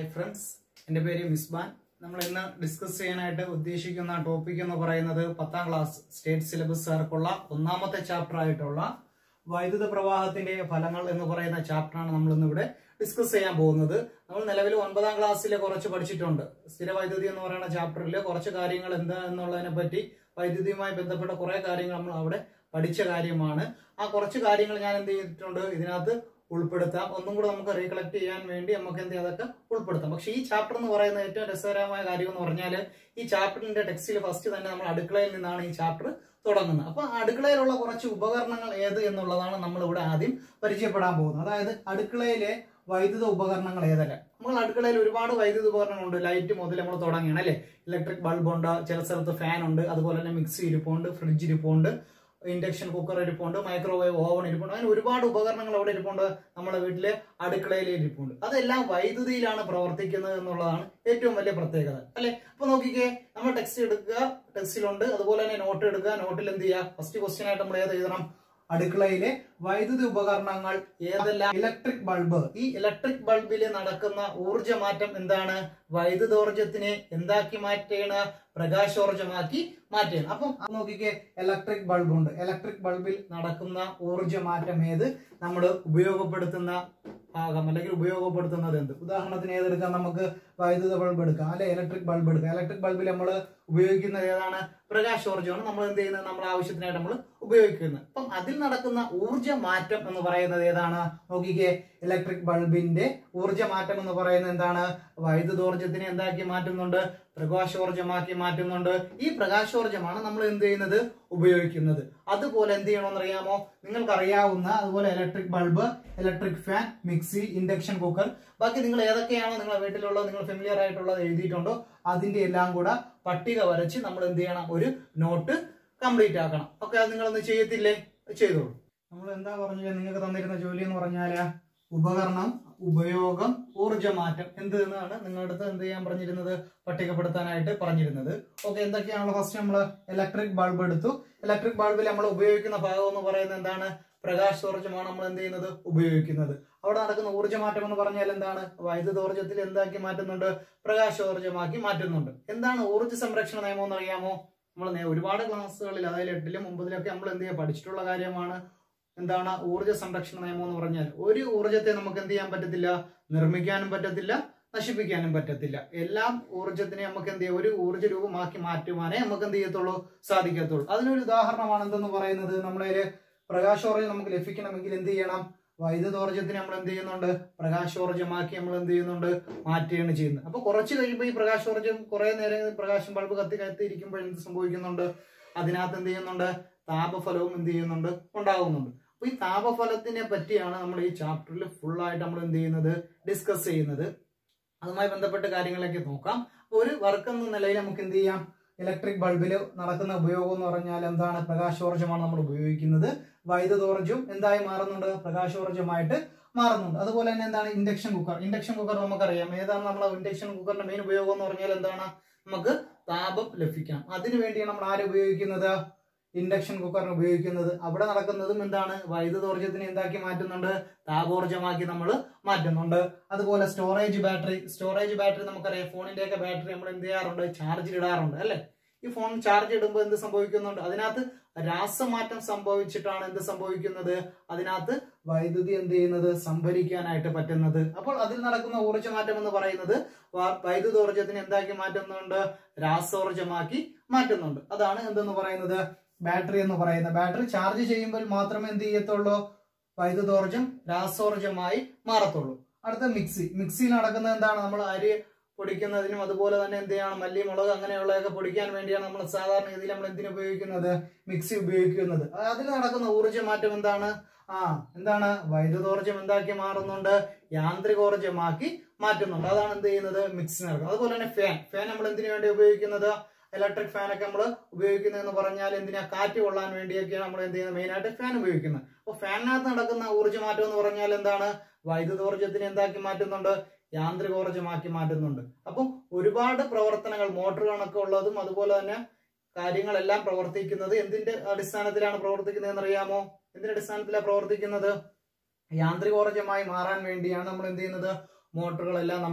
Friends, എൻ്റെ പേര് മിസ്ബാൻ. നമ്മൾ ഇന്ന് ഡിസ്കസ് ചെയ്യാനായിട്ട് ഉദ്ദേശിക്കുന്ന ടോപ്പിക് എന്ന് പറയുന്നത് 10ാം ക്ലാസ് സ്റ്റേറ്റ് സിലബസുകാർക്കുള്ള ഒന്നാമത്തെ ചാപ്റ്റർ ആയിട്ടുള്ള വൈദ്യുത പ്രവാഹത്തിന്റെ ഫലങ്ങൾ എന്ന് പറയുന്ന ചാപ്റ്ററാണ് നമ്മൾ ഇന്നിവിടെ ഡിസ്കസ് ചെയ്യാൻ പോകുന്നത്. നമ്മൾ നിലവിൽ 9ാം ക്ലാസ്സിൽ കുറച്ച് പഠിച്ചിട്ടുണ്ട്. സ്ഥിര വൈദ്യുതി എന്ന് പറയുന്ന ചാപ്റ്ററിൽ കുറച്ച് കാര്യങ്ങൾ എന്താ എന്നുള്ളതിനെ പറ്റി വൈദ്യുതിയുമായി ബന്ധപ്പെട്ട കുറെ കാര്യങ്ങൾ നമ്മൾ അവിടെ പഠിച്ച കാര്യമാണ്. ആ കുറച്ച് കാര്യങ്ങൾ ഞാൻ എന്ത് ചെയ്തിട്ടുണ്ട് ഇതിനകത്ത് ഉൾപ്പെടുത്താം. ഒന്നും കൂടെ നമുക്ക് റീകളക്ട് ചെയ്യാൻ വേണ്ടി നമുക്ക് എന്ത് അതൊക്കെ ഉൾപ്പെടുത്താം. പക്ഷേ ഈ ചാപ്റ്റർ എന്ന് പറയുന്ന ഏറ്റവും രസകരമായ കാര്യം എന്ന് പറഞ്ഞാൽ ഈ ചാപ്റ്ററിന്റെ ടെക്സ്റ്റിൽ ഫസ്റ്റ് തന്നെ നമ്മൾ അടുക്കളയിൽ നിന്നാണ് ഈ ചാപ്റ്റർ തുടങ്ങുന്നത്. അപ്പൊ അടുക്കളയിലുള്ള കുറച്ച് ഉപകരണങ്ങൾ ഏത് എന്നുള്ളതാണ് നമ്മൾ ഇവിടെ ആദ്യം പരിചയപ്പെടാൻ പോകുന്നത്. അതായത് അടുക്കളയിലെ വൈദ്യുത ഉപകരണങ്ങൾ ഏതല്ല. നമ്മൾ അടുക്കളയിൽ ഒരുപാട് വൈദ്യുത ഉപകരണങ്ങളുണ്ട്. ലൈറ്റ് മുതൽ നമ്മൾ തുടങ്ങണം അല്ലെ. ഇലക്ട്രിക് ബൾബ് ഉണ്ട്, ചില സ്ഥലത്ത് ഫാൻ ഉണ്ട്, അതുപോലെ തന്നെ മിക്സി ഇരിപ്പുണ്ട്, ഫ്രിഡ്ജ് ഇരിപ്പുണ്ട്, ഇൻഡക്ഷൻ കുക്കർ ഇരിപ്പുണ്ട്, മൈക്രോവേവ് ഓവൻ ഇരിപ്പുണ്ട്. അങ്ങനെ ഒരുപാട് ഉപകരണങ്ങൾ അവിടെ ഇരിപ്പുണ്ട്. നമ്മുടെ വീട്ടിലെ അടുക്കളയിൽ ഇരിപ്പുണ്ട്. അതെല്ലാം വൈദ്യുതിയിലാണ് പ്രവർത്തിക്കുന്നത് എന്നുള്ളതാണ് ഏറ്റവും വലിയ പ്രത്യേകത അല്ലെ. അപ്പൊ നോക്കിക്കേ, നമ്മൾ ടെക്സ്റ്റ് എടുക്കുക, ടെക്സ്റ്റിലുണ്ട്. അതുപോലെ തന്നെ നോട്ട് എടുക്കുക. നോട്ടിൽ എന്ത് ചെയ്യുക, ഫസ്റ്റ് ക്വസ്റ്റ്യൻ ആയിട്ട് നമ്മൾ ഏത് എഴുതണം, അടുക്കളയിലെ വൈദ്യുതി ഉപകരണങ്ങൾ ഏതെല്ലാം. Electric bulb. ഈ ഇലക്ട്രിക് ബൾബിൽ നടക്കുന്ന ഊർജ്ജമാറ്റം എന്താണ്? വൈദ്യുതോർജ്ജത്തിനെ എന്താക്കി മാറ്റേണ? പ്രകാശോർജ്ജമാക്കി മാറ്റുകയാണ്. അപ്പം നോക്കിക്കേ, ഇലക്ട്രിക് ബൾബ് ഉണ്ട്. ഇലക്ട്രിക് ബൾബിൽ നടക്കുന്ന ഊർജ്ജമാറ്റം ഏത്? നമ്മൾ ഉപയോഗപ്പെടുത്തുന്ന ഭാഗം അല്ലെങ്കിൽ ഉപയോഗപ്പെടുത്തുന്നത് എന്ത്? ഉദാഹരണത്തിന് ഏതെടുക്കാം, നമുക്ക് വൈദ്യുത ബൾബ് എടുക്കാം അല്ലെ, ഇലക്ട്രിക് ബൾബ് എടുക്കാം. ഇലക്ട്രിക് ബൾബിൽ നമ്മൾ ഉപയോഗിക്കുന്നത് ഏതാണ്? പ്രകാശോർജ്ജമാണ്. നമ്മൾ എന്ത് ചെയ്യുന്നത്, നമ്മുടെ ആവശ്യത്തിനായിട്ട് നമ്മൾ ഉപയോഗിക്കുന്നത്. അപ്പം അതിൽ നടക്കുന്ന ഊർജ്ജ മാറ്റം എന്ന് പറയുന്നത് ഏതാണ്? നോക്കിക്കേ, ഇലക്ട്രിക് ബൾബിന്റെ ഊർജ്ജ മാറ്റം എന്ന് പറയുന്നത് എന്താണ്? വൈദ്യുതോർജ്ജത്തിനെ എന്താക്കി മാറ്റുന്നുണ്ട്? പ്രകാശോർജ്ജമാക്കി മാറ്റുന്നുണ്ട്. ഈ പ്രകാശോർജ്ജമാണ് നമ്മൾ എന്ത് ചെയ്യുന്നത്, ഉപയോഗിക്കുന്നത്. അതുപോലെ എന്ത് ചെയ്യണമെന്ന് അറിയാമോ? നിങ്ങൾക്കറിയാവുന്ന അതുപോലെ electric bulb, electric fan, mixie, induction cooker, ബാക്കി നിങ്ങൾ ഏതൊക്കെയാണോ നിങ്ങളുടെ വീട്ടിലുള്ള നിങ്ങൾ ഫെമിലിയർ ആയിട്ടുള്ളത് എഴുതിയിട്ടുണ്ടോ അതിന്റെ എല്ലാം കൂടെ പട്ടിക വരച്ച് നമ്മൾ എന്ത് ചെയ്യണം, ഒരു നോട്ട് കംപ്ലീറ്റ് ആക്കണം. ഓക്കെ, അത് നിങ്ങളൊന്ന് ചെയ്യത്തില്ലേ? ചെയ്തോളൂ. നമ്മൾ എന്താ പറഞ്ഞത്, നിങ്ങൾക്ക് തന്നിരുന്ന ജോലി എന്ന് പറഞ്ഞാല് ഉപകരണം, ഉപയോഗം, ഊർജ്ജമാറ്റം എന്ത് എന്നാണ് നിങ്ങളുടെ അടുത്ത് എന്ത് ചെയ്യാൻ പറഞ്ഞിരുന്നത്, പട്ടികപ്പെടുത്താനായിട്ട് പറഞ്ഞിരുന്നത്. ഓക്കെ, എന്തൊക്കെയാണല്ലോ? ഫസ്റ്റ് നമ്മൾ ഇലക്ട്രിക് ബൾബ് എടുത്തു. ഇലക്ട്രിക് ബൾബിൽ നമ്മൾ ഉപയോഗിക്കുന്ന ഭാഗം എന്ന് പറയുന്നത് എന്താണ്? പ്രകാശോർജ്ജമാണ് നമ്മൾ എന്ത് ചെയ്യുന്നത്, ഉപയോഗിക്കുന്നത്. അവിടെ നടക്കുന്ന ഊർജ്ജമാറ്റം എന്ന് പറഞ്ഞാൽ എന്താണ്? വൈദ്യുതോർജ്ജത്തിൽ എന്താക്കി മാറ്റുന്നുണ്ട്? പ്രകാശോർജ്ജമാക്കി മാറ്റുന്നുണ്ട്. എന്താണ് ഊർജ്ജ സംരക്ഷണ നിയമം എന്ന് അറിയാമോ? നമ്മൾ ഒരുപാട് ക്ലാസ്സുകളിൽ, അതായത് 8ലും 9ലൊക്കെ നമ്മൾ എന്ത് ചെയ്യാൻ പഠിച്ചിട്ടുള്ള കാര്യമാണ്. എന്താണ് ഊർജ്ജ സംരക്ഷണ നിയമം എന്ന് പറഞ്ഞാൽ? ഒരു ഊർജ്ജത്തെ നമുക്ക് എന്ത് ചെയ്യാൻ പറ്റത്തില്ല, നിർമ്മിക്കാനും പറ്റത്തില്ല, നശിപ്പിക്കാനും പറ്റത്തില്ല. എല്ലാം ഊർജ്ജത്തിനെ നമുക്ക് എന്ത് ചെയ്യാം, ഒരു ഊർജ്ജ രൂപമാക്കി മാറ്റുവാനേ നമുക്ക് എന്ത് ചെയ്യത്തുള്ളൂ, സാധിക്കത്തുള്ളൂ. അതിനൊരു ഉദാഹരണമാണ് എന്തെന്ന് പറയുന്നത്, നമ്മളതില് പ്രകാശോർജ്ജം നമുക്ക് ലഭിക്കണമെങ്കിൽ എന്ത് ചെയ്യണം, വൈദ്യുതോർജ്ജത്തിന് നമ്മൾ എന്ത് ചെയ്യുന്നുണ്ട്, പ്രകാശോർജ്ജമാക്കി നമ്മൾ എന്ത് ചെയ്യുന്നുണ്ട്, മാറ്റുകയാണ് ചെയ്യുന്നത്. അപ്പൊ കുറച്ച് കഴിയുമ്പോൾ ഈ പ്രകാശോർജ്ജം കുറെ നേരം പ്രകാശം ബൾബ് കത്തിയിരിക്കുമ്പോൾ എന്ത് സംഭവിക്കുന്നുണ്ട്, അതിനകത്ത് എന്ത് ചെയ്യുന്നുണ്ട്, താപഫലവും എന്ത് ചെയ്യുന്നുണ്ട്, ഉണ്ടാകുന്നുണ്ട്. അപ്പൊ ഈ താപഫലത്തിനെ പറ്റിയാണ് നമ്മൾ ഈ ചാപ്റ്ററിൽ ഫുൾ ആയിട്ട് നമ്മൾ എന്ത് ചെയ്യുന്നത്, ഡിസ്കസ് ചെയ്യുന്നത്. അതുമായി ബന്ധപ്പെട്ട കാര്യങ്ങളിലേക്ക് നോക്കാം. ഒരു വർക്ക് എന്ന നിലയിൽ നമുക്ക് എന്ത് ചെയ്യാം, ഇലക്ട്രിക് ബൾബിൽ നടക്കുന്ന ഉപയോഗം എന്ന് പറഞ്ഞാൽ എന്താണ്? പ്രകാശോർജ്ജമാണ് നമ്മൾ ഉപയോഗിക്കുന്നത്. വൈദ്യുതോർജ്ജം എന്തായി മാറുന്നുണ്ട്? പ്രകാശോർജ്ജമായിട്ട് മാറുന്നുണ്ട്. അതുപോലെ തന്നെ എന്താണ് ഇൻഡക്ഷൻ കുക്കർ. ഇൻഡക്ഷൻ കുക്കർ നമുക്കറിയാം. ഏതാണ് നമ്മളെ ഇൻഡക്ഷൻ കുക്കറിന്റെ മെയിൻ ഉപയോഗം എന്ന് പറഞ്ഞാൽ എന്താണ്? നമുക്ക് താപം ലഭിക്കാം. അതിനു വേണ്ടിയാണ് നമ്മൾ ആര് ഉപയോഗിക്കുന്നത്, ഇൻഡക്ഷൻ കുക്കറിന് ഉപയോഗിക്കുന്നത്. അവിടെ നടക്കുന്നതും എന്താണ്? വൈദ്യുതോർജ്ജത്തിനെ എന്താക്കി മാറ്റുന്നുണ്ട്, താപോർജ്ജമാക്കി നമ്മൾ മാറ്റുന്നുണ്ട്. അതുപോലെ സ്റ്റോറേജ് ബാറ്ററി. സ്റ്റോറേജ് ബാറ്ററി നമുക്കറിയാം, ഫോണിന്റെ ഒക്കെ ബാറ്ററി നമ്മൾ എന്ത് ചെയ്യാറുണ്ട്, ചാർജിൽ ഇടാറുണ്ട് അല്ലെ. ഈ ഫോൺ ചാർജ് ഇടുമ്പോൾ എന്ത് സംഭവിക്കുന്നുണ്ട്, അതിനകത്ത് രാസമാറ്റം സംഭവിച്ചിട്ടാണ് എന്ത് സംഭവിക്കുന്നത്, അതിനകത്ത് വൈദ്യുതി എന്ത് ചെയ്യുന്നത്, സംഭരിക്കാനായിട്ട് പറ്റുന്നത്. അപ്പോൾ അതിൽ നടക്കുന്ന ഊർജ്ജമാറ്റം എന്ന് പറയുന്നത് വൈദ്യുതോർജ്ജത്തിനെ എന്താക്കി മാറ്റുന്നുണ്ട്, രാസോർജ്ജമാക്കി മാറ്റുന്നുണ്ട്. അതാണ് എന്തെന്ന് പറയുന്നത്, ബാറ്ററി എന്ന് പറയുന്നത്. ബാറ്ററി ചാർജ് ചെയ്യുമ്പോൾ മാത്രമേ എന്ത് ചെയ്യത്തുള്ളൂ, വൈദ്യുതോർജ്ജം രാസോർജ്ജമായി മാറത്തുള്ളൂ. അടുത്ത മിക്സി. മിക്സിയിൽ നടക്കുന്നത് എന്താണ്, നമ്മൾ അരി പൊടിക്കുന്നതിനും അതുപോലെ തന്നെ എന്ത് ചെയ്യണം, മല്ലി, മുളക് അങ്ങനെയുള്ളതൊക്കെ പൊടിക്കാൻ വേണ്ടിയാണ് നമ്മൾ സാധാരണ രീതിയിൽ നമ്മൾ എന്തിനു ഉപയോഗിക്കുന്നത്, മിക്സി ഉപയോഗിക്കുന്നത്. അതിൽ നടക്കുന്ന ഊർജ്ജമാറ്റം എന്താണ്, എന്താണ്, വൈദ്യുതോർജ്ജം എന്താക്കി മാറുന്നുണ്ട്, യാന്ത്രികോർജ്ജമാക്കി മാറ്റുന്നുണ്ട്. അതാണ് എന്ത് ചെയ്യുന്നത്, മിക്സി നടക്കുന്നത്. അതുപോലെ തന്നെ ഫാൻ. ഫാൻ നമ്മൾ എന്തിനു വേണ്ടി ഉപയോഗിക്കുന്നത്, ഇലക്ട്രിക് ഫാനൊക്കെ നമ്മൾ ഉപയോഗിക്കുന്നതെന്ന് പറഞ്ഞാൽ എന്തിനാ, കാറ്റ് കൊള്ളാൻ വേണ്ടിയൊക്കെയാണ് നമ്മൾ എന്ത് ചെയ്യുന്നത്, മെയിനായിട്ട് ഫാൻ ഉപയോഗിക്കുന്നത്. അപ്പോൾ ഫാനിനകത്ത് നടക്കുന്ന ഊർജ്ജമാറ്റം എന്ന് പറഞ്ഞാൽ എന്താണ്, വൈദ്യുതോർജ്ജത്തിനെ എന്താക്കി മാറ്റുന്നുണ്ട്, യാന്ത്രികോർജ്ജമാക്കി മാറ്റുന്നുണ്ട്. അപ്പം ഒരുപാട് പ്രവർത്തനങ്ങൾ, മോട്ടോർ കണക്ക് ഉള്ളതും അതുപോലെ തന്നെ കാര്യങ്ങളെല്ലാം പ്രവർത്തിക്കുന്നത് എന്തിന്റെ അടിസ്ഥാനത്തിലാണ് പ്രവർത്തിക്കുന്നത് എന്നറിയാമോ? എന്തിന്റെ അടിസ്ഥാനത്തിലാണ് പ്രവർത്തിക്കുന്നത്? യാന്ത്രികോർജ്ജമായി മാറാൻ വേണ്ടിയാണ് നമ്മൾ എന്ത് ചെയ്യുന്നത്, മോട്ടോറുകളെല്ലാം നമ്മൾ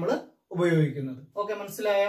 ഉപയോഗിക്കുന്നത്. ഓക്കെ, മനസ്സിലായോ?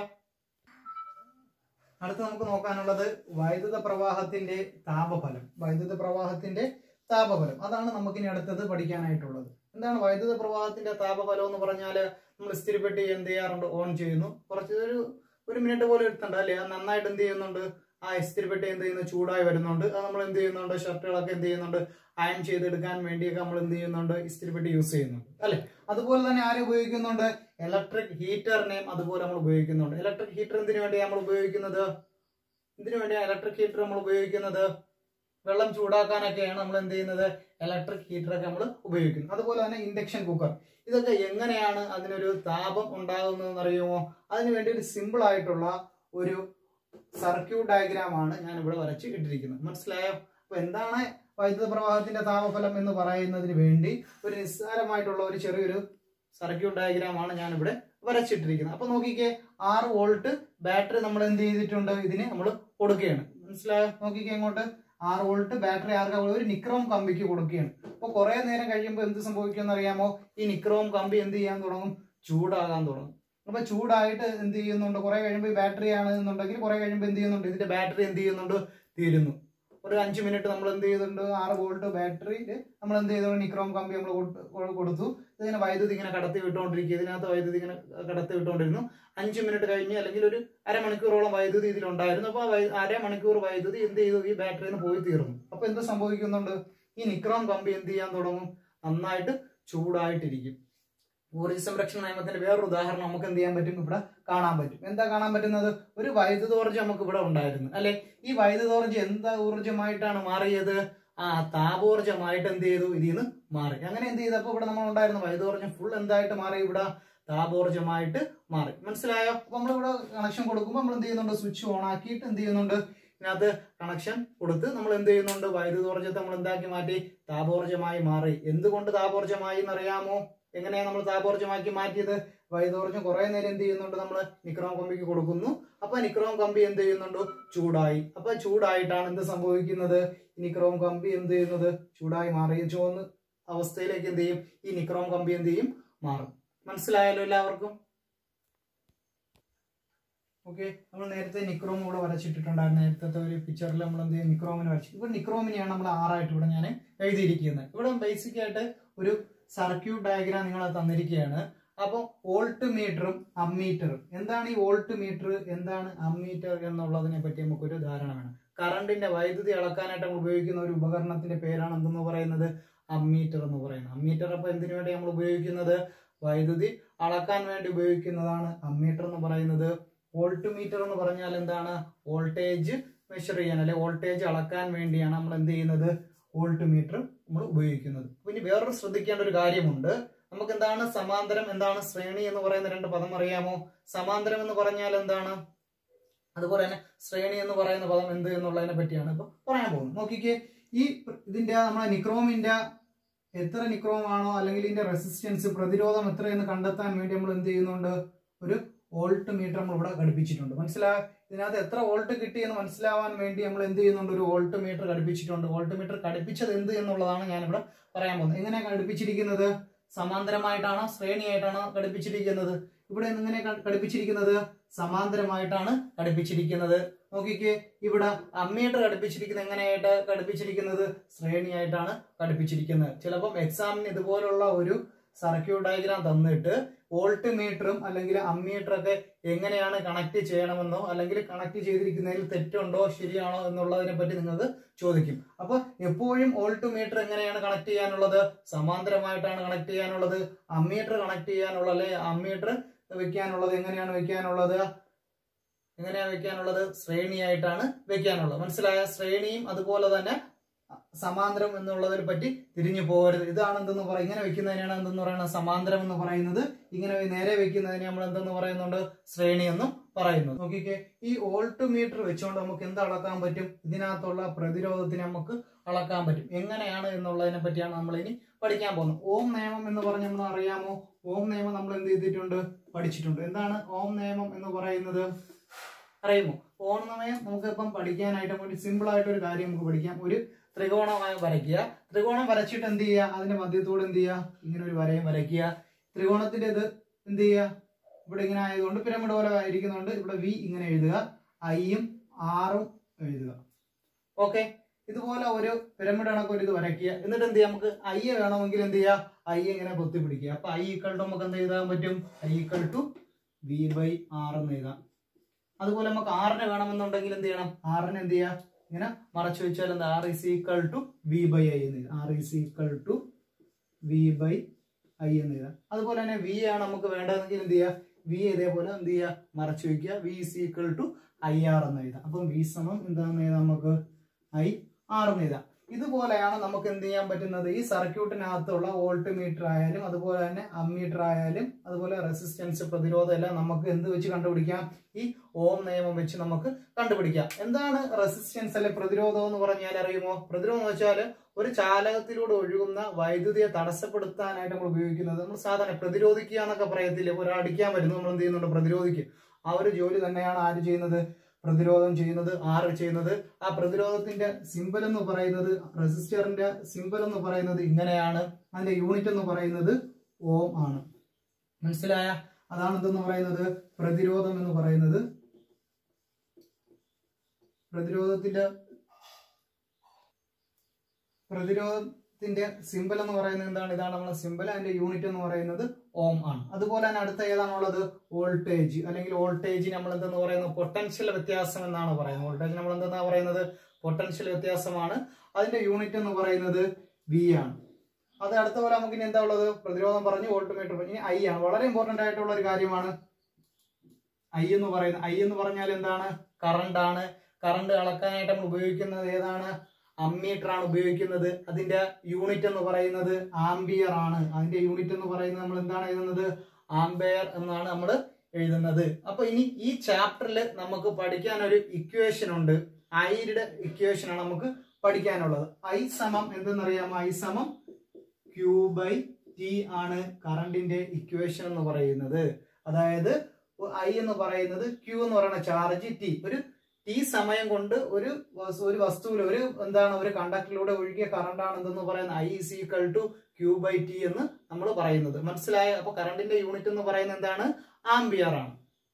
അടുത്ത് നമുക്ക് നോക്കാനുള്ളത് വൈദ്യുത പ്രവാഹത്തിന്റെ താപഫലം. വൈദ്യുത പ്രവാഹത്തിന്റെ താപഫലം അതാണ് നമുക്കിനി അടുത്തത് പഠിക്കാനായിട്ടുള്ളത്. എന്താണ് വൈദ്യുത പ്രവാഹത്തിന്റെ താപഫലം എന്ന് പറഞ്ഞാൽ, നമ്മൾ ഇസ്തിരിപ്പെട്ടി എന്ത് ചെയ്യാറുണ്ട്, ഓൺ ചെയ്യുന്നു, കുറച്ച് ഒരു മിനിറ്റ് പോലും എടുത്തണ്ട അല്ലേ, അത് നന്നായിട്ട് എന്ത് ചെയ്യുന്നുണ്ട്, ആ ഇസ്തിരിപ്പെട്ടി എന്ത് ചെയ്യുന്നു, ചൂടായി വരുന്നുണ്ട്. അത് നമ്മൾ എന്ത് ചെയ്യുന്നുണ്ട്, ഷർട്ടുകളൊക്കെ എന്ത് ചെയ്യുന്നുണ്ട്, അയൺ ചെയ്തെടുക്കാൻ വേണ്ടിയൊക്കെ നമ്മൾ എന്ത് ചെയ്യുന്നുണ്ട്, ഇസ്തിരിപ്പെട്ടി യൂസ് ചെയ്യുന്നുണ്ട് അല്ലെ. അതുപോലെ തന്നെ ആരും ഉപയോഗിക്കുന്നുണ്ട്, ഇലക്ട്രിക് ഹീറ്ററിനെയും അതുപോലെ നമ്മൾ ഉപയോഗിക്കുന്നുണ്ട്. ഇലക്ട്രിക് ഹീറ്റർ എന്തിനു വേണ്ടിയാണ് നമ്മൾ ഉപയോഗിക്കുന്നത്? എന്തിനു വേണ്ടിയാണ് ഇലക്ട്രിക് ഹീറ്റർ നമ്മൾ ഉപയോഗിക്കുന്നത്? വെള്ളം ചൂടാക്കാനൊക്കെയാണ് നമ്മൾ എന്ത് ചെയ്യുന്നത്, ഇലക്ട്രിക് ഹീറ്ററൊക്കെ നമ്മൾ ഉപയോഗിക്കുന്നത്. അതുപോലെ തന്നെ ഇൻഡക്ഷൻ കുക്കർ, ഇതൊക്കെ എങ്ങനെയാണ് അതിനൊരു താപം ഉണ്ടാകുന്നതെന്ന് അറിയുമോ? അതിനു വേണ്ടി ഒരു സിമ്പിൾ ആയിട്ടുള്ള ഒരു സർക്യൂട്ട് ഡയഗ്രാം ആണ് ഞാൻ ഇവിടെ വരച്ച് ഇട്ടിരിക്കുന്നത്. മനസ്സിലായോ? അപ്പൊ എന്താണ് വൈദ്യുത പ്രവാഹത്തിന്റെ താപഫലം എന്ന് പറയുന്നതിന് വേണ്ടി ഒരു നിസ്സാരമായിട്ടുള്ള ഒരു ചെറിയൊരു സർക്യൂട്ട് ഡയഗ്രാം ആണ് ഞാൻ ഇവിടെ വരച്ചിട്ടിരിക്കുന്നത്. അപ്പൊ നോക്കിക്കേ, 6 വോൾട്ട് ബാറ്ററി നമ്മൾ എന്ത് ചെയ്തിട്ടുണ്ട്, ഇതിന് നമ്മൾ കൊടുക്കുകയാണ്. മനസ്സിലായോ? നോക്കിക്കേ ഇങ്ങോട്ട്, 6 വോൾട്ട് ബാറ്ററി ആർക്കാ, ഒരു നിക്രോം കമ്പിക്ക് കൊടുക്കുകയാണ്. അപ്പൊ കുറെ നേരം കഴിയുമ്പോൾ എന്ത് സംഭവിക്കുമെന്ന് അറിയാമോ? ഈ നിക്രോം കമ്പി എന്ത് ചെയ്യാൻ തുടങ്ങും, ചൂടാകാൻ തുടങ്ങും. അപ്പൊ ചൂടായിട്ട് എന്ത് ചെയ്യുന്നുണ്ട്, കുറെ കഴിയുമ്പോൾ ഈ ബാറ്ററി ആണെന്നുണ്ടെങ്കിൽ കുറെ കഴിയുമ്പോൾ എന്ത് ചെയ്യുന്നുണ്ട്, ഇതിന്റെ ബാറ്ററി എന്ത് ചെയ്യുന്നുണ്ട്, തീരുന്നു. ഒരു 5 മിനിറ്റ് നമ്മൾ എന്ത് ചെയ്തിട്ടുണ്ട്, 6 വോൾട്ട് ബാറ്ററിയിൽ നമ്മൾ എന്ത് ചെയ്തോണ്ട് നിക്രോം കമ്പി നമ്മൾ കൊടുത്തു. ഇതിങ്ങനെ വൈദ്യുതി ഇങ്ങനെ കടത്തി വിട്ടുകൊണ്ടിരിക്കുക, ഇതിനകത്ത് വൈദ്യുതി ഇങ്ങനെ കടത്തി വിട്ടുകൊണ്ടിരുന്നു. 5 മിനിറ്റ് കഴിഞ്ഞ് അല്ലെങ്കിൽ ഒരു അരമണിക്കൂറോളം വൈദ്യുതി ഇതിലുണ്ടായിരുന്നു. അപ്പൊ അരമണിക്കൂർ വൈദ്യുതി എന്ത് ചെയ്തു, ഈ ബാറ്ററിയിൽ നിന്ന് പോയി തീർന്നു. അപ്പൊ എന്ത് സംഭവിക്കുന്നുണ്ട്, ഈ നിക്രോം കമ്പി എന്ത് ചെയ്യാൻ തുടങ്ങും, നന്നായിട്ട് ചൂടായിട്ടിരിക്കും. ഊർജ്ജ സംരക്ഷണ നിയമത്തിന്റെ വേറൊരു ഉദാഹരണം നമുക്ക് എന്ത് ചെയ്യാൻ പറ്റും, ഇവിടെ കാണാൻ പറ്റും. എന്താ കാണാൻ പറ്റുന്നത്, ഒരു വൈദ്യുതോർജ്ജം നമുക്ക് ഇവിടെ ഉണ്ടായിരുന്നു അല്ലെ. ഈ വൈദ്യുതോർജ്ജം എന്താ ഊർജ്ജമായിട്ടാണ് മാറിയത്, താപോർജ്ജമായിട്ട് എന്ത് ചെയ്തു, ഇതിൽ നിന്ന് മാറി. അങ്ങനെ എന്ത് ചെയ്തപ്പോ ഇവിടെ നമ്മൾ ഉണ്ടായിരുന്ന വൈദ്യുതോർജ്ജം ഫുൾ എന്തായിട്ട് മാറി, ഇവിടെ താപോർജ്ജമായിട്ട് മാറി. മനസ്സിലായോ? അപ്പൊ നമ്മളിവിടെ കണക്ഷൻ കൊടുക്കുമ്പോൾ നമ്മൾ എന്ത് ചെയ്യുന്നുണ്ട്, സ്വിച്ച് ഓൺ ആക്കിയിട്ട് എന്ത് ചെയ്യുന്നുണ്ട്, ഇതിനകത്ത് കണക്ഷൻ കൊടുത്ത് നമ്മൾ എന്ത് ചെയ്യുന്നുണ്ട്, വൈദ്യുതോർജ്ജത്തെ നമ്മൾ എന്താക്കി മാറ്റി, താപോർജ്ജമായി മാറി. എന്തുകൊണ്ട് താപോർജ്ജമായി എന്നറിയാമോ? എങ്ങനെയാണ് നമ്മൾ താപോർജ്ജമാക്കി മാറ്റിയത്? വൈദ്യുതോർജ്ജം കുറെ നേരം എന്ത് ചെയ്യുന്നുണ്ട്, നമ്മൾ നിക്രോം കമ്പിക്ക് കൊടുക്കുന്നു. അപ്പൊ നിക്രോം കമ്പി എന്ത് ചെയ്യുന്നുണ്ട്, ചൂടായി. അപ്പൊ ചൂടായിട്ടാണ് എന്ത് സംഭവിക്കുന്നത്, നിക്രോം കമ്പി എന്ത് ചെയ്യുന്നത്, ചൂടായി മാറി. ചുവന്ന അവസ്ഥയിലേക്ക് എന്ത് ചെയ്യും, ഈ നിക്രോം കമ്പി എന്ത് ചെയ്യും, മാറും. മനസ്സിലായല്ലോ എല്ലാവർക്കും? ഓക്കെ, നമ്മൾ നേരത്തെ നിക്രോം ഇവിടെ വരച്ചിട്ടിട്ടുണ്ടായിരുന്നു. നേരത്തെ ഒരു പിക്ചറിൽ നമ്മൾ എന്ത് ചെയ്യും, നിക്രോമിനെ വരച്ചു. ഇവിടെ നിക്രോമിനെയാണ് നമ്മൾ 6 ഇവിടെ ഞാൻ എഴുതിയിരിക്കുന്നത്. ഇവിടെ ബേസിക് ആയിട്ട് ഒരു സർക്യൂട്ട് ഡയഗ്രാം നിങ്ങളെ തന്നിരിക്കുകയാണ്. അപ്പോൾ വോൾട്ട് മീറ്ററും അമ്മീറ്ററും, എന്താണ് ഈ വോൾട്ട് മീറ്റർ, എന്താണ് അമ്മീറ്റർ എന്നുള്ളതിനെ പറ്റി നമുക്കൊരു ധാരണ വേണം. കറണ്ടിന്റെ വൈദ്യുതി അളക്കാനായിട്ട് നമ്മൾ ഉപയോഗിക്കുന്ന ഒരു ഉപകരണത്തിന്റെ പേരാണ് എന്തെന്ന് പറയുന്നത്, അമ്മീറ്റർ എന്ന് പറയുന്നത്. അമ്മീറ്റർ അപ്പൊ എന്തിനു വേണ്ടി നമ്മൾ ഉപയോഗിക്കുന്നത്, വൈദ്യുതി അളക്കാൻ വേണ്ടി ഉപയോഗിക്കുന്നതാണ് അമ്മീറ്റർ എന്ന് പറയുന്നത്. വോൾട്ട് മീറ്റർ എന്ന് പറഞ്ഞാൽ എന്താണ്, വോൾട്ടേജ് മെഷർ ചെയ്യാൻ അല്ലെ വോൾട്ടേജ് അളക്കാൻ വേണ്ടിയാണ് നമ്മൾ എന്ത് ചെയ്യുന്നത്, വോൾട്ട് മീറ്റർ നമ്മൾ ഉപയോഗിക്കുന്നത്. ഇനി വേറൊരു ശ്രദ്ധിക്കേണ്ട ഒരു കാര്യമുണ്ട്. നമുക്ക് എന്താണ് സമാന്തരം, എന്താണ് ശ്രേണി എന്ന് പറയുന്ന 2 പദം അറിയാമോ? സമാന്തരം എന്ന് പറഞ്ഞാൽ എന്താണ്, അതുപോലെ തന്നെ ശ്രേണി എന്ന് പറയുന്ന പദം എന്ത് എന്നുള്ളതിനെ പറ്റിയാണ് ഇപ്പൊ പറയാൻ പോകുന്നത്. നോക്കിക്കേ, ഈ ഇതിന്റെ നമ്മളെ നിക്രോമിന്റെ എത്ര നിക്രോം ആണോ അല്ലെങ്കിൽ ഇതിന്റെ റെസിസ്റ്റൻസ്, പ്രതിരോധം എത്ര എന്ന് കണ്ടെത്താൻ വേണ്ടി നമ്മൾ എന്ത് ചെയ്യുന്നുണ്ട്, ഒരു വോൾട്ട് മീറ്റർ നമ്മൾ ഇവിടെ ഘടിപ്പിച്ചിട്ടുണ്ട്. മനസ്സിലായോ? ഇതിനകത്ത് എത്ര വോൾട്ട് കിട്ടി എന്ന് മനസ്സിലാവാൻ വേണ്ടി നമ്മൾ എന്ത് ചെയ്യുന്നുണ്ട്, ഒരു വോൾട്ട് മീറ്റർ ഘടിപ്പിച്ചിട്ടുണ്ട്. വോൾട്ട് മീറ്റർ ഘടിപ്പിച്ചത് എന്ത് എന്നുള്ളതാണ് ഞാനിവിടെ പറയാൻ പോകുന്നത്. എങ്ങനെയാണ് ഘടിപ്പിച്ചിരിക്കുന്നത്, സമാന്തരമായിട്ടാണോ ശ്രേണിയായിട്ടാണോ ഘടിപ്പിച്ചിരിക്കുന്നത്? ഇവിടെ എങ്ങനെ ഘടിപ്പിച്ചിരിക്കുന്നത്, സമാന്തരമായിട്ടാണ് ഘടിപ്പിച്ചിരിക്കുന്നത്. നോക്കിക്കേ, ഇവിടെ അമ്മീറ്റർ ഘടിപ്പിച്ചിരിക്കുന്നത് എങ്ങനെയായിട്ട് ഘടിപ്പിച്ചിരിക്കുന്നത്, ശ്രേണിയായിട്ടാണ് ഘടിപ്പിച്ചിരിക്കുന്നത്. ചിലപ്പം എക്സാമിന് ഇതുപോലുള്ള ഒരു സർക്യൂട്ട് ഡയഗ്രാം തന്നിട്ട് വോൾട്ട് മീറ്ററും അല്ലെങ്കിൽ അമ്മീറ്ററൊക്കെ എങ്ങനെയാണ് കണക്ട് ചെയ്യണമെന്നോ അല്ലെങ്കിൽ കണക്ട് ചെയ്തിരിക്കുന്നതിൽ തെറ്റുണ്ടോ ശരിയാണോ എന്നുള്ളതിനെ പറ്റി നിങ്ങൾക്ക് ചോദിക്കും. അപ്പൊ എപ്പോഴും വോൾട്ട് മീറ്റർ എങ്ങനെയാണ് കണക്ട് ചെയ്യാനുള്ളത്, സമാന്തരമായിട്ടാണ് കണക്ട് ചെയ്യാനുള്ളത്. അമ്മീറ്റർ കണക്ട് ചെയ്യാനുള്ള അല്ലെ അമ്മീറ്റർ വെക്കാനുള്ളത് എങ്ങനെയാണ് വെക്കാനുള്ളത്, ശ്രേണിയായിട്ടാണ് വെക്കാനുള്ളത്. മനസ്സിലായ? ശ്രേണിയും അതുപോലെ തന്നെ സമാന്തരം എന്നുള്ളതിനെ പറ്റി തിരിഞ്ഞു പോകരുത്. ഇതാണ് എന്തെന്ന് പറയുന്നത്, ഇങ്ങനെ വെക്കുന്നതിനാണ് എന്തെന്ന് പറയുന്നത്, സമാന്തരം എന്ന് പറയുന്നത്. ഇങ്ങനെ നേരെ വെക്കുന്നതിന് നമ്മൾ എന്തെന്ന് പറയുന്നുണ്ട്, ശ്രേണി എന്നും പറയുന്നത്. നോക്കിക്കേ, ഈ വോൾട്ട് മീറ്റർ വെച്ചുകൊണ്ട് നമുക്ക് എന്ത് അളക്കാൻ പറ്റും, ഇതിനകത്തുള്ള പ്രതിരോധത്തിന് നമുക്ക് അളക്കാൻ പറ്റും. എങ്ങനെയാണ് എന്നുള്ളതിനെ പറ്റിയാണ് നമ്മൾ ഇനി പഠിക്കാൻ പോകുന്നത്. ഓം നിയമം എന്ന് പറഞ്ഞ് നമ്മൾ അറിയാമോ? ഓം നിയമം നമ്മൾ എന്ത് ചെയ്തിട്ടുണ്ട്, പഠിച്ചിട്ടുണ്ട്. എന്താണ് ഓം നിയമം എന്ന് പറയുന്നത് അറിയുമോ? ഓം നിയമം നമുക്ക് ഇപ്പം പഠിക്കാനായിട്ട് വേണ്ടി സിമ്പിൾ ആയിട്ട് ഒരു കാര്യം നമുക്ക് പഠിക്കാം. ഒരു ത്രികോണമായി വരയ്ക്കുക. ത്രികോണം വരച്ചിട്ട് എന്ത് ചെയ്യുക, അതിന്റെ മധ്യത്തോട് എന്ത് ചെയ്യുക, ഇങ്ങനെ ഒരു വരയും വരയ്ക്കുക. ത്രികോണത്തിന്റെ ഇത് എന്ത് ചെയ്യുക, ഇവിടെ ഇങ്ങനെ ആയതുകൊണ്ട് പിരമിഡ് പോലെ ഇരിക്കുന്നുണ്ട്. ഇവിടെ വി ഇങ്ങനെ എഴുതുക, ഐയും ആറും എഴുതുക. ഓക്കെ, ഇതുപോലെ ഒരു പിരമിഡ് കണക്ക് ഒരു ഇത് വരയ്ക്കുക. എന്നിട്ട് എന്ത് ചെയ്യാം, നമുക്ക് ഐ വേണമെങ്കിൽ എന്ത് ചെയ്യുക, ഐ ഇങ്ങനെ പൊത്തി പിടിക്കുക. അപ്പൊ ഐ ഈക്വൽ ടു നമുക്ക് എന്ത് എഴുതാൻ പറ്റും, I equal to V by R എന്ന് എഴുതാം. അതുപോലെ നമുക്ക് ആറിന് വേണമെന്നുണ്ടെങ്കിൽ എന്ത് ചെയ്യണം, ആറിന് എന്ത് ചെയ്യാം, ഇങ്ങനെ മറച്ചു വെച്ചാൽ എന്താ, R is equal to V by I എന്ന് എഴുതാം. R is equal to V by I എന്ന് എഴുതാം. അതുപോലെ തന്നെ വി ആണ് നമുക്ക് വേണ്ടതെങ്കിൽ എന്ത് ചെയ്യുക, വി ഇതേപോലെ എന്ത് ചെയ്യുക, മറച്ചു വയ്ക്കുക. V is equal to I R എന്ന് എഴുതാം. അപ്പം വി സമം എന്താണെന്ന് എഴുതാം, നമുക്ക് ഐ ആർ എന്ന് എഴുതാം. ഇതുപോലെയാണ് നമുക്ക് എന്ത് ചെയ്യാൻ പറ്റുന്നത്, ഈ സർക്യൂട്ടിനകത്തുള്ള വോൾട്ട് മീറ്റർ ആയാലും അതുപോലെ തന്നെ അമ്മീറ്റർ ആയാലും അതുപോലെ റെസിസ്റ്റൻസ്, പ്രതിരോധം എല്ലാം നമുക്ക് എന്ത് വെച്ച് കണ്ടുപിടിക്കാം, ഈ ഓം നിയമം വെച്ച് നമുക്ക് കണ്ടുപിടിക്കാം. എന്താണ് റെസിസ്റ്റൻസ് അല്ലെ പ്രതിരോധം എന്ന് പറഞ്ഞാൽ അറിയുമോ? പ്രതിരോധം എന്ന് വെച്ചാൽ ഒരു ചാലകത്തിലൂടെ ഒഴുകുന്ന വൈദ്യുതിയെ തടസ്സപ്പെടുത്താനായിട്ട് നമ്മൾ ഉപയോഗിക്കുന്നത്. നമ്മൾ സാധാരണ പ്രതിരോധിക്കുക എന്നൊക്കെ പറയത്തില്ലേ, ഒരാൾ അടിക്കാൻ വരുന്നു, നമ്മൾ എന്ത് ചെയ്യുന്നുണ്ട്, പ്രതിരോധിക്കും. ആ ഒരു ജോലി തന്നെയാണ് ആര് ചെയ്യുന്നത്, പ്രതിരോധം ചെയ്യുന്നത്. ആര് ചെയ്യുന്നത്? ആ പ്രതിരോധത്തിന്റെ സിമ്പൽ എന്ന് പറയുന്നത്, റെസിസ്റ്ററിന്റെ സിമ്പൽ എന്ന് പറയുന്നത് ഇങ്ങനെയാണ്. അതിന്റെ യൂണിറ്റ് എന്ന് പറയുന്നത് ഓം ആണ്. മനസ്സിലായ? അതാണ് എന്തെന്ന് പറയുന്നത്, പ്രതിരോധം എന്ന് പറയുന്നത്. പ്രതിരോധത്തിന്റെ സിമ്പൽ എന്ന് പറയുന്നത് എന്താണ്, ഇതാണ് നമ്മളെ സിമ്പൽ. അതിന്റെ യൂണിറ്റ് എന്ന് പറയുന്നത് ഓം ആണ്. അതുപോലെ തന്നെ അടുത്ത ഏതാണുള്ളത്, വോൾട്ടേജ്. അല്ലെങ്കിൽ വോൾട്ടേജ് നമ്മൾ എന്തെന്ന് പറയുന്നത്, പൊട്ടൻഷ്യൽ വ്യത്യാസം എന്നാണ് പറയുന്നത്. വോൾട്ടേജ് നമ്മൾ എന്തെന്നാ പറയുന്നത്, പൊട്ടൻഷ്യൽ വ്യത്യാസമാണ്. അതിന്റെ യൂണിറ്റ് എന്ന് പറയുന്നത് വി ആണ്. അത് അടുത്ത പോലെ നമുക്ക് ഇനി എന്താ ഉള്ളത്, പ്രതിരോധം പറഞ്ഞു, വോൾട്ട് മീറ്റർ പറഞ്ഞു. ഇനി ഐ ആണ്. വളരെ ഇമ്പോർട്ടന്റ് ആയിട്ടുള്ള ഒരു കാര്യമാണ് ഐ എന്ന് പറയുന്നത്. ഐ എന്ന് പറഞ്ഞാൽ എന്താണ്, കറണ്ട് ആണ്. കറണ്ട് അളക്കാനായിട്ട് നമ്മൾ ഉപയോഗിക്കുന്നത് ഏതാണ്, അമ്മീറ്റർ ആണ് ഉപയോഗിക്കുന്നത്. അതിന്റെ യൂണിറ്റ് എന്ന് പറയുന്നത് ആംബിയർ ആണ്. അതിന്റെ യൂണിറ്റ് എന്ന് പറയുന്നത് നമ്മൾ എന്താണ് എഴുതുന്നത്, ആംബിയർ എന്നാണ് നമ്മൾ എഴുതുന്നത്. അപ്പൊ ഇനി ഈ ചാപ്റ്ററിൽ നമുക്ക് പഠിക്കാൻ ഒരു ഇക്വേഷൻ ഉണ്ട്. ഐയുടെ ഇക്വേഷൻ ആണ് നമുക്ക് പഠിക്കാനുള്ളത്. ഐ സമം എന്തെന്നറിയാമോ, ഐ സമം ക്യൂ ബൈ ടി ആണ് കറണ്ടിന്റെ ഇക്വേഷൻ എന്ന് പറയുന്നത്. അതായത് ഐ എന്ന് പറയുന്നത്, ക്യൂ എന്ന് പറയുന്ന ചാർജ്, ടി ഒരു ടി സമയം കൊണ്ട് ഒരു വസ്തുവിൽ ഒരു എന്താണ്, ഒരു കണ്ടക്ടറിലൂടെ ഒഴുകിയ കറണ്ട് ആണ് എന്തെന്ന് പറയുന്നത്, I is equal to Q by T എന്ന് നമ്മൾ പറയുന്നത്. മനസ്സിലായ? അപ്പൊ കറണ്ടിന്റെ യൂണിറ്റ് എന്ന് പറയുന്നത് എന്താണ്, ആംബിയർ ആണ്.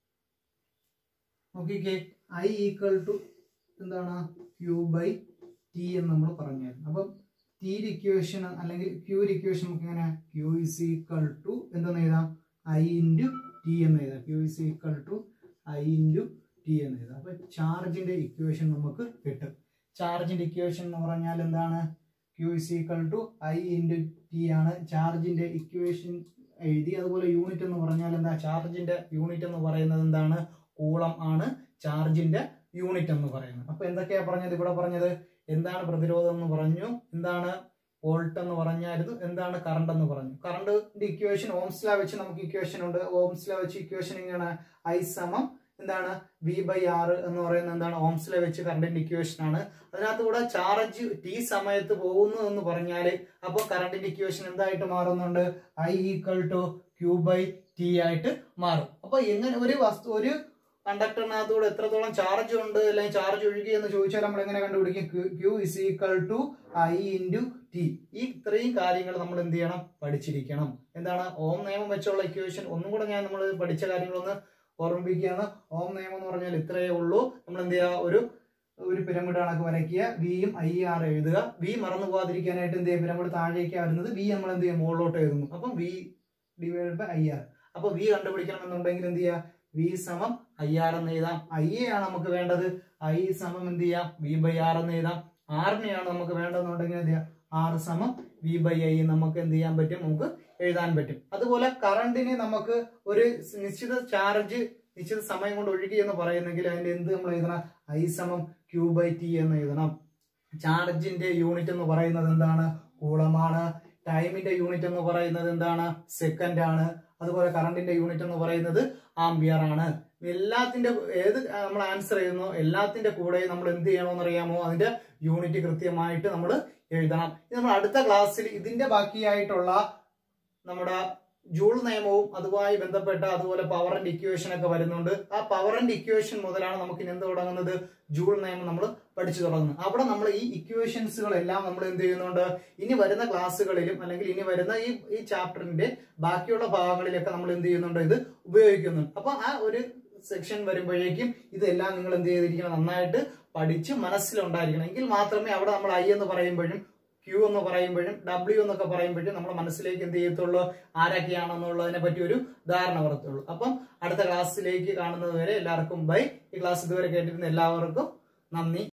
നോക്കിക്കേ, ഐ ഈക്വൽ ടു എന്താണ്, ക്യൂ ബൈ ടി എന്ന് നമ്മൾ പറഞ്ഞായിരുന്നു. അപ്പം ടിയുടെ ഇക്വേഷൻ അല്ലെങ്കിൽ ക്യൂയുടെ ഇക്വേഷൻ നമുക്ക് ഇങ്ങനെ, ക്യൂ ഈസ് ഈക്വൽ ടു എന്തെന്ന് എഴുതാം, ഐ ഇൻറ്റു ടി എന്ന് എഴുതാം. Q is equal to I into T എന്ന് എഴുതാം. അപ്പൊ ചാർജിന്റെ ഇക്വേഷൻ നമുക്ക് കിട്ടും. ചാർജിന്റെ ഇക്വേഷൻ എന്ന് പറഞ്ഞാൽ എന്താണ്, Q is equal to I into T ആണ് ചാർജിന്റെ ഇക്വേഷൻ എഴുതി. അതുപോലെ യൂണിറ്റ് എന്ന് പറഞ്ഞാൽ എന്താ, ചാർജിന്റെ യൂണിറ്റ് എന്ന് പറയുന്നത് എന്താണ്, കൂളം ആണ് ചാർജിന്റെ യൂണിറ്റ് എന്ന് പറയുന്നത്. അപ്പൊ എന്തൊക്കെയാ പറഞ്ഞത്, ഇവിടെ പറഞ്ഞത് എന്താണ് പ്രതിരോധം എന്ന് പറഞ്ഞു, എന്താണ് വോൾട്ട് എന്ന് പറഞ്ഞായിരുന്നു, എന്താണ് കറണ്ട് എന്ന് പറഞ്ഞു. കറണ്ടിന്റെ ഇക്വേഷൻ ഓംസ് ലോ വെച്ച് നമുക്ക് ഇക്വേഷൻ ഉണ്ട്. ഓംസ് ലോ വെച്ച് ഇക്വേഷൻ ഇങ്ങനെ, ഐ സമം എന്താണ്, വി ബൈ ആർ എന്ന് പറയുന്നത് എന്താണ്, ഓംസ് ലോ വെച്ച് കറണ്ടിന്റെ ഇക്വേഷൻ ആണ്. അതിനകത്ത് കൂടെ ചാർജ് ടി സമയത്ത് പോകുന്നു എന്ന് പറഞ്ഞാല് അപ്പൊ കറണ്ടിന്റെ ഇക്വേഷൻ എന്തായിട്ട് മാറുന്നുണ്ട്, I equal to Q by T ആയിട്ട് മാറും. അപ്പൊ എങ്ങനെ ഒരു കണ്ടക്ടറിനകത്തൂടെ എത്രത്തോളം ചാർജ് ഉണ്ട് അല്ലെങ്കിൽ ചാർജ് ഒഴുകി എന്ന് ചോദിച്ചാൽ നമ്മൾ എങ്ങനെ കണ്ടുപിടിക്കും, Q is equal to I into T. ഈ ഇത്രയും കാര്യങ്ങൾ നമ്മൾ എന്ത് ചെയ്യണം, പഠിച്ചിരിക്കണം. എന്താണ് ഓം നിയമം വെച്ചുള്ള ഇക്വേഷൻ, ഒന്നും കൂടെ ഞാൻ നമ്മൾ പഠിച്ച കാര്യങ്ങളൊന്ന് ഓർമ്മിപ്പിക്കുകയാണ്. ഓം നിയമം എന്ന് പറഞ്ഞാൽ ഇത്രയേ ഉള്ളൂ. നമ്മൾ എന്ത് ചെയ്യുക, ഒരു പിരമിഡ് കണക്ക് വരയ്ക്കുക, വിയും ഐ ആർ എഴുതുക. വി മറന്നു പോകാതിരിക്കാനായിട്ട് എന്ത് ചെയ്യും, പിരമിഡ് താഴേക്ക് വരുന്നത്, വി നമ്മൾ എന്ത് ചെയ്യും, മുകളിലോട്ട് എഴുതുന്നു. അപ്പം V divide by I R. അപ്പൊ വി കണ്ടുപിടിക്കണം എന്നുണ്ടെങ്കിൽ എന്ത് ചെയ്യുക, വി സമം ഐ ആർ എന്ന് എഴുതാം. ഐ ആണ് നമുക്ക് വേണ്ടത്, ഐ സമം എന്ത് ചെയ്യാം, വി ബൈ ആർ എന്ന് എഴുതാം. ആറിനെയാണ് നമുക്ക് വേണ്ടതെന്നുണ്ടെങ്കിൽ എന്ത് ചെയ്യാം, ആർ സമം വി ബൈ ഐ നമുക്ക് എന്ത് ചെയ്യാൻ പറ്റും, നമുക്ക് എഴുതാൻ പറ്റും. അതുപോലെ കറണ്ടിനെ നമുക്ക് ഒരു നിശ്ചിത ചാർജ് നിശ്ചിത സമയം കൊണ്ട് ഒഴുകി എന്ന് പറയുന്നെങ്കിൽ അതിന്റെ എന്ത് നമ്മൾ എഴുതണം, ഐ സമം ക്യൂ ബൈ ടി എന്ന് എഴുതണം. ചാർജിന്റെ യൂണിറ്റ് എന്ന് പറയുന്നത് എന്താണ്, കൂളമാണ്. ടൈമിന്റെ യൂണിറ്റ് എന്ന് പറയുന്നത് എന്താണ്, സെക്കൻഡ് ആണ്. അതുപോലെ കറണ്ടിന്റെ യൂണിറ്റ് എന്ന് പറയുന്നത് ആംബിയർ ആണ്. എല്ലാത്തിന്റെ ഏത് നമ്മൾ ആൻസർ ചെയ്യുന്നു എല്ലാത്തിന്റെ കൂടെ നമ്മൾ എന്ത് ചെയ്യണമെന്ന് അറിയാമോ, അതിന്റെ യൂണിറ്റ് കൃത്യമായിട്ട് നമ്മൾ എഴുതണം. ഇത് നമ്മൾ അടുത്ത ക്ലാസ്സിൽ ഇതിന്റെ ബാക്കിയായിട്ടുള്ള നമ്മുടെ ജൂൾ നിയമവും അതുമായി ബന്ധപ്പെട്ട അതുപോലെ പവർ ആൻഡ് ഇക്വേഷൻ ഒക്കെ വരുന്നുണ്ട്. ആ പവർ ആൻഡ് ഇക്വേഷൻ മുതലാണ് നമുക്ക് ഇനി എന്ത് തുടങ്ങുന്നത്, ജൂൾ നിയമം നമ്മൾ പഠിച്ചു തുടങ്ങുന്നത്. അവിടെ നമ്മൾ ഈ ഇക്വേഷൻസുകളെല്ലാം നമ്മൾ എന്ത് ചെയ്യുന്നുണ്ട്, ഇനി വരുന്ന ക്ലാസ്സുകളിലും അല്ലെങ്കിൽ ഇനി വരുന്ന ഈ ചാപ്റ്ററിന്റെ ബാക്കിയുള്ള ഭാഗങ്ങളിലൊക്കെ നമ്മൾ എന്ത് ചെയ്യുന്നുണ്ട്, ഇത് ഉപയോഗിക്കുന്നുണ്ട്. അപ്പൊ ആ ഒരു സെക്ഷൻ വരുമ്പോഴേക്കും ഇതെല്ലാം നിങ്ങൾ എന്ത് ചെയ്തിരിക്കണം, നന്നായിട്ട് പഠിച്ച് മനസ്സിലുണ്ടായിരിക്കണം. എങ്കിൽ മാത്രമേ അവിടെ നമ്മൾ ഐ എന്ന് പറയുമ്പോഴും ക്യൂ എന്ന് പറയുമ്പോഴും ഡബ്ല്യു എന്നൊക്കെ പറയുമ്പോഴും നമ്മുടെ മനസ്സിലേക്ക് എന്ത് ചെയ്യത്തുള്ളൂ, ആരൊക്കെയാണെന്നുള്ളതിനെ പറ്റി ഒരു ധാരണ വരത്തുള്ളൂ. അപ്പം അടുത്ത ക്ലാസ്സിലേക്ക് കാണുന്നത് വരെ എല്ലാവർക്കും ബൈ. ഈ ക്ലാസ് ഇതുവരെ കേട്ടിരുന്ന എല്ലാവർക്കും നന്ദി.